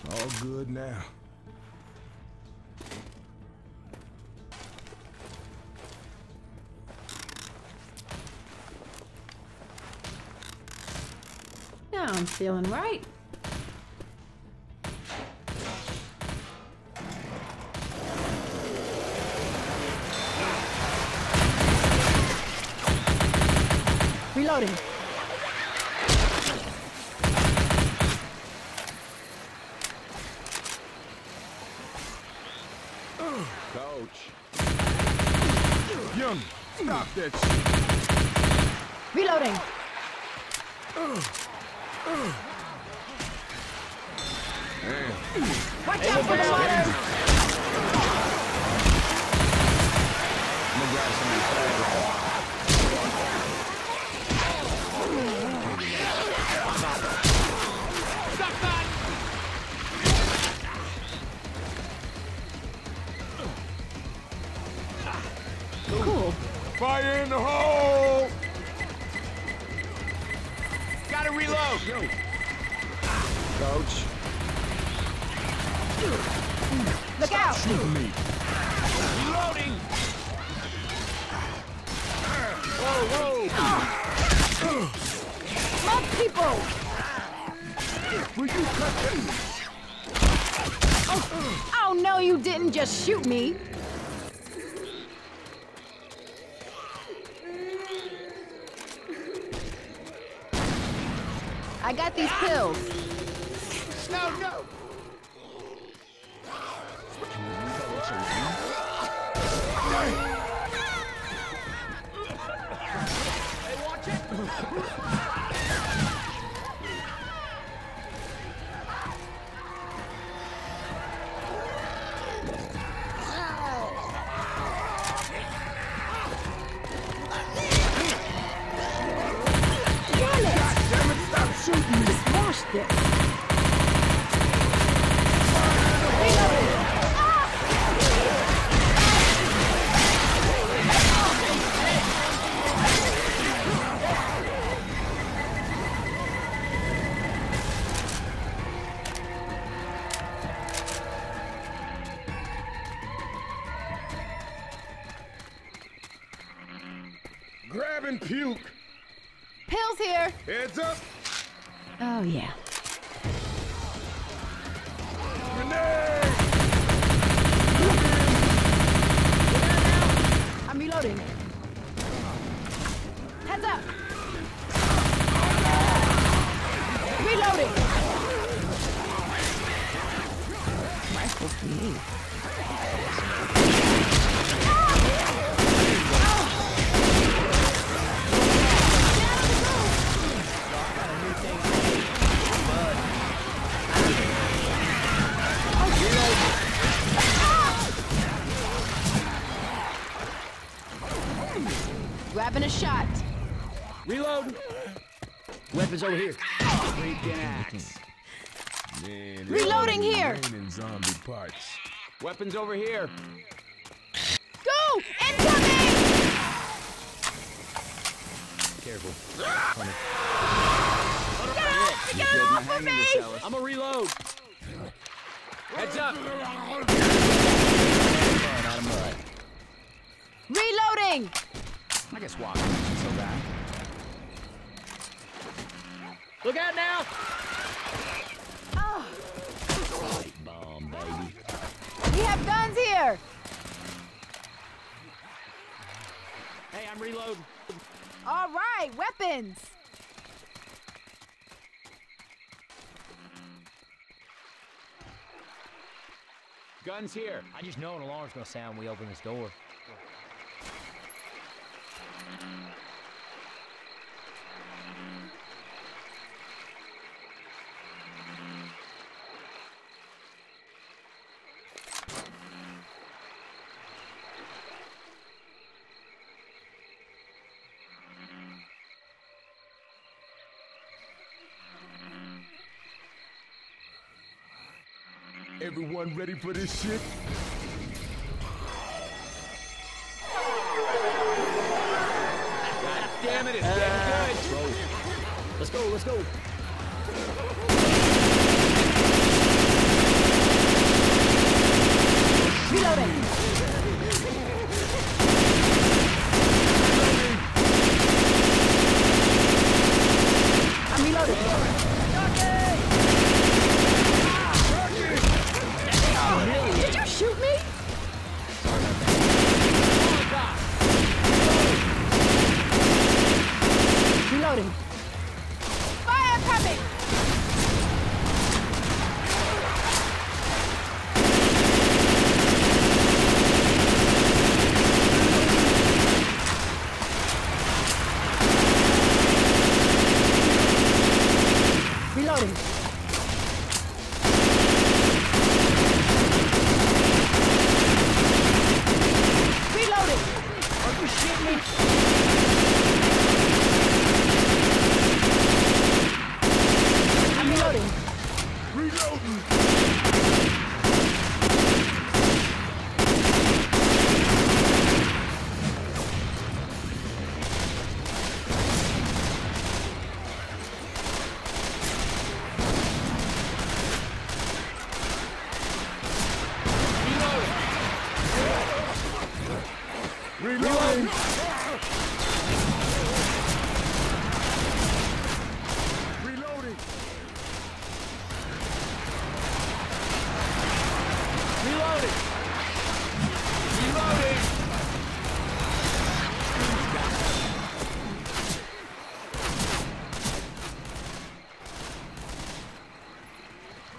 All good now. Now I'm feeling right. Reloading. Coach. Young, stop that shit. Reloading. Watch out for the water. I'm gonna grab some of these flags. Cool. Fire in the hole! Gotta reload! Coach. Look out! Shooting me. Reloading! More people! Will you cut that? Oh no, you didn't just shoot me. I got these pills. No, no! Hey, watch it! Damn it, stop shooting me! Smash this. Grab and puke! Pills here. Heads up! Oh yeah. Grenade! I'm reloading. Heads up. Reloading. Rifle for me. Grabbing a shot. Reload! Weapons over here. Freaking axe. Man, Reloading here. raining zombie parts. Weapons over here. Go! Incoming! Careful. Get off of me! I'm a reload. Heads up. Out of mud. Reloading! I guess walking isn't so bad. Look out now! Oh, Light bomb, baby. we have guns here! Hey, I'm reloading. All right, weapons! Guns here. I just know an alarm's gonna sound when we open this door. Everyone ready for this shit? God damn it, it's getting good. Let's go, let's go.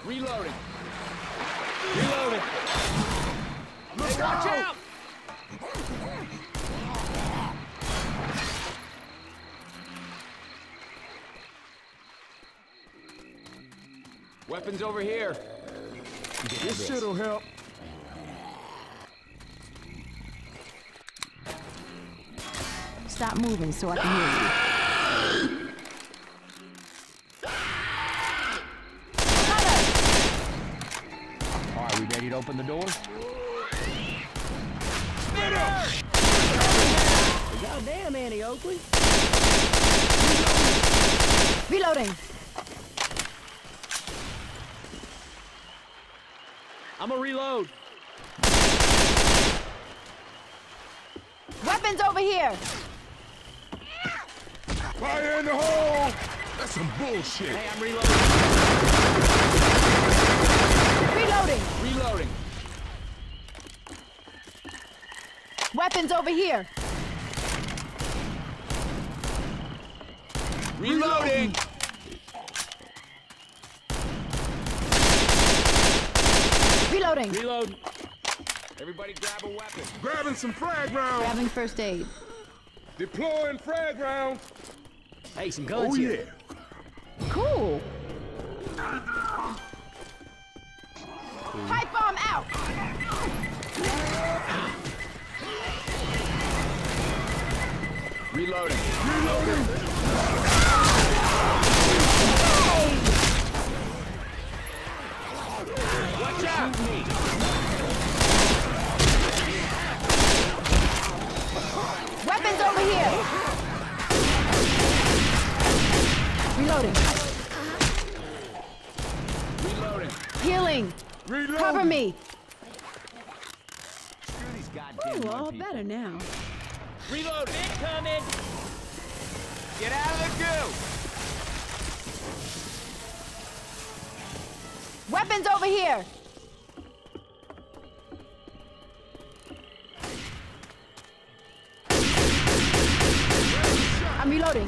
Reloading. Reloading. Hey, watch out! Weapons over here. This shit'll help. Stop moving so I can hear you. All right, we ready to open the door? Goddamn, Annie Oakley. Reloading. I'm a reload. Weapons over here. Fire in the hole! That's some bullshit. Hey, I'm reloading. Reloading. Reloading. Weapons over here. Reloading. Reloading. Reload. Everybody grab a weapon. Grabbing some frag rounds. Grabbing first aid. Deploying frag rounds. Hey, some guns Oh, here. yeah. Cool. Pipe bomb out. Reloading. Reloading. Watch out! Shoot me. Weapons over here. Reloading. Reloading. Healing. Reloading. Cover me. Screw these goddamn Ooh, mud all people. better now. Reload. Incoming. Get out of the goo. Weapons over here. I'm reloading.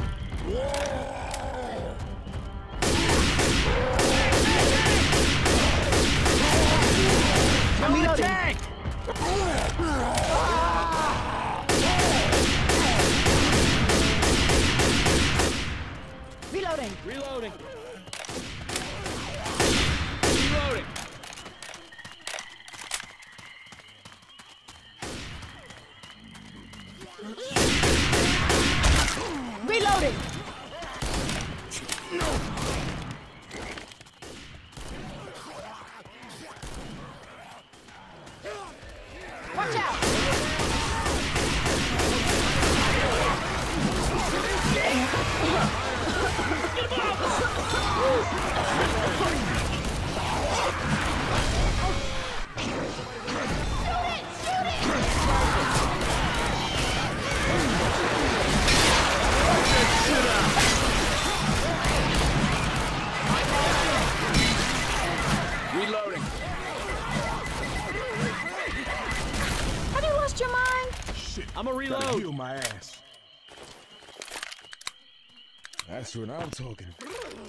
I'm reloading. Tank. Reloading. Reloading. Reloading. Reloading. Watch out. Reloading. Have you lost your mind? Shit. I'm a Gotta reload. heal my ass. That's what I'm talking about.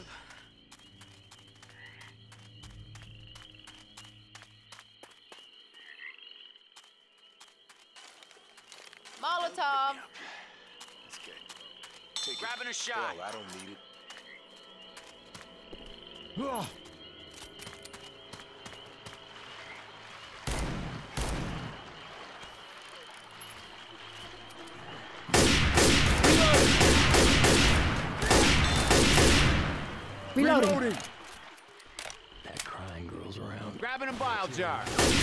Molotov. That's good. Take Grabbing a it. shot. Hell, I don't need it. Ugh. Reloading. Reloading. That crying girl's around. Grabbing a bile jar.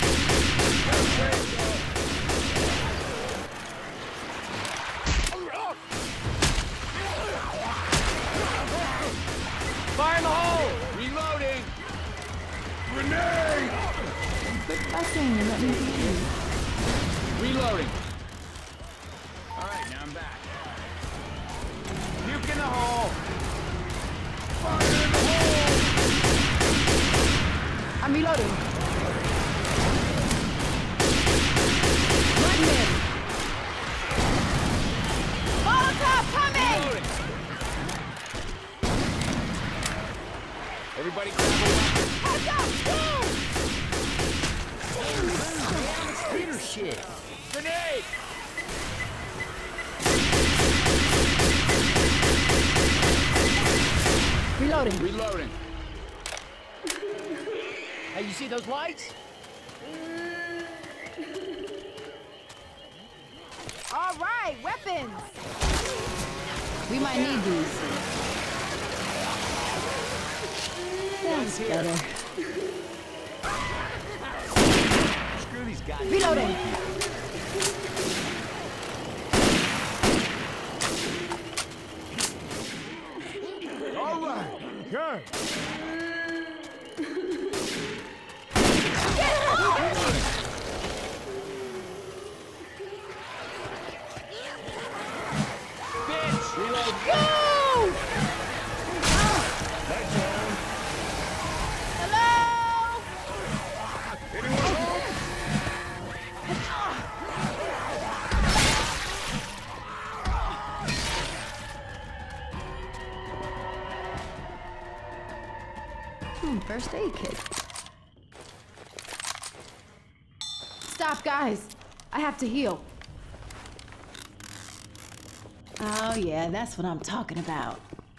Fire in the hole. Reloading. Grenade. Quit fussing and let me be you. Reloading. All right, now I'm back. Nuke in the hole. Fire in the hole. I'm reloading. Lightning. Molotov coming! Reloading. Everybody grab a weapon. Peter shit. Grenade! Reloading. Reloading. Hey, you see those lights? All right, weapons. We might need these. That's better. Screw these guys. Reloading. All right. Good. Bitch! Reload. Go! Lights on. Hello? Anyone home? First aid kit. Stop, guys. I have to heal. Oh, yeah, that's what I'm talking about.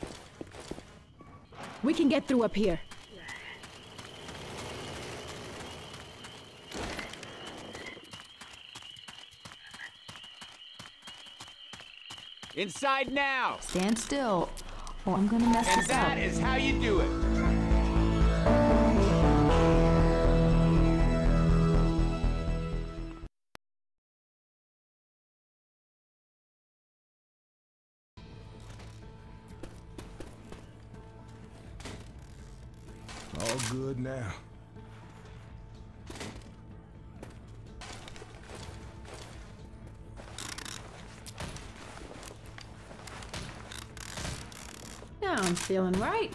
We can get through up here. Inside now! Stand still, or I'm gonna mess And this that up. is how you do it. All good now. Now I'm feeling right.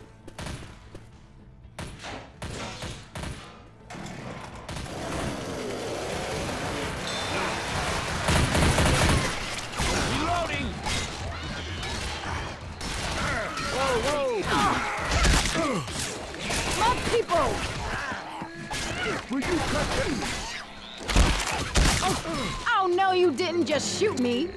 Reloading! Whoa, whoa! Love people! Will you cut that? Oh no, you didn't just shoot me.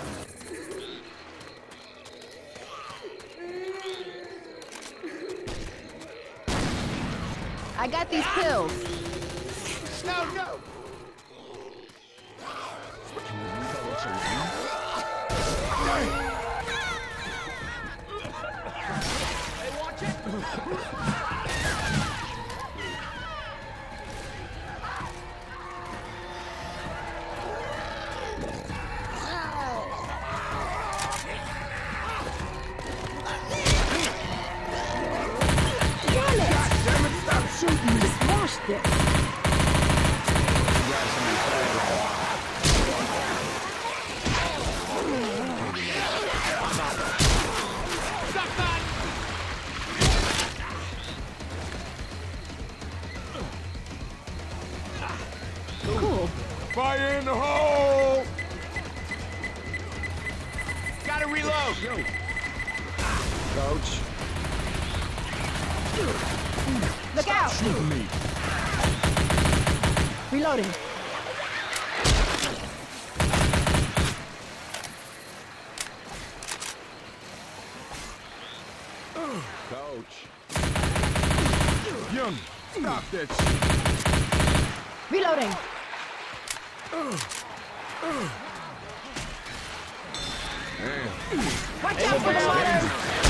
I got these pills. No, no! Hey, watch it! Smashed it. Suck that! Cool. Fire in the hole! Gotta reload! Coach. Look out! Shoot me. Reloading. Coach. Young, stop that shit. Reloading. Man. Watch out for the water!